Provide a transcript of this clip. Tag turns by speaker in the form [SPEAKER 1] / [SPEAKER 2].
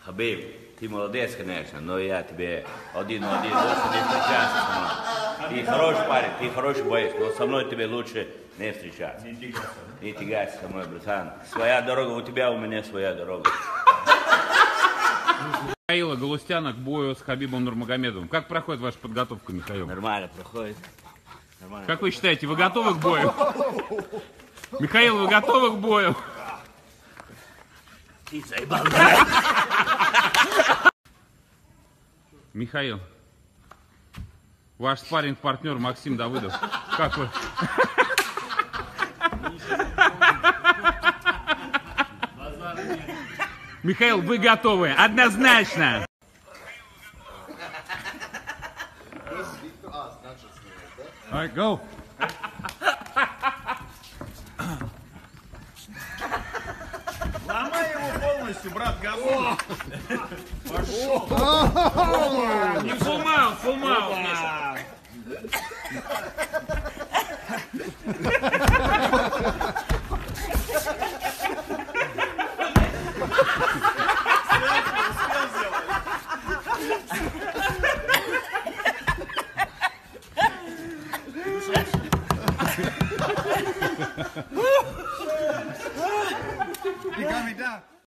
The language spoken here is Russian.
[SPEAKER 1] Хабиб, ты молодец, конечно, но я тебе один на один лучше не встречаться со мной. Ты хороший парень, ты хороший боец, но со мной тебе лучше не встречаться. Не тягайся со мной, братан. Своя дорога у тебя, у меня своя дорога.
[SPEAKER 2] Михаила Галустяна к бою с Хабибом Нурмагомедовым. Как проходит ваша подготовка, Михаил?
[SPEAKER 1] Нормально проходит. Нормально.
[SPEAKER 2] Как вы считаете, вы готовы к бою? Михаил, вы готовы к бою?
[SPEAKER 1] Ты заебал.
[SPEAKER 2] Михаил, ваш спарринг-партнер Максим Давыдов. Как вы? Михаил, вы готовы? Однозначно! All right, go.
[SPEAKER 3] Ломай его полностью, брат, газон. Пошел.
[SPEAKER 2] Не фулмаунт, фулмаунт.
[SPEAKER 3] You got me down.